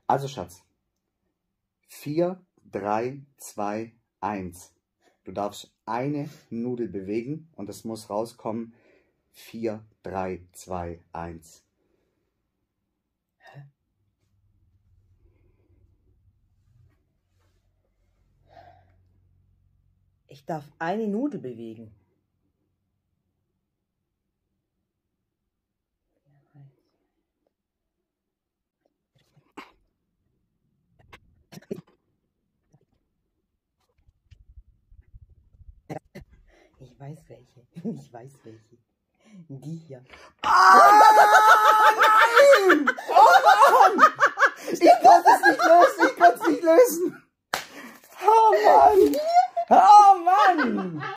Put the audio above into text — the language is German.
Also Schatz, 4, 3, 2, 1. Du darfst eine Nudel bewegen und es muss rauskommen 4, 3, 2, 1. Hä? Ich darf eine Nudel bewegen. Ich weiß welche. Ich weiß welche. Die hier. Ah, nein! Oh Mann! Ich konnte es nicht lösen, ich konnte es nicht lösen. Oh Mann! Oh Mann!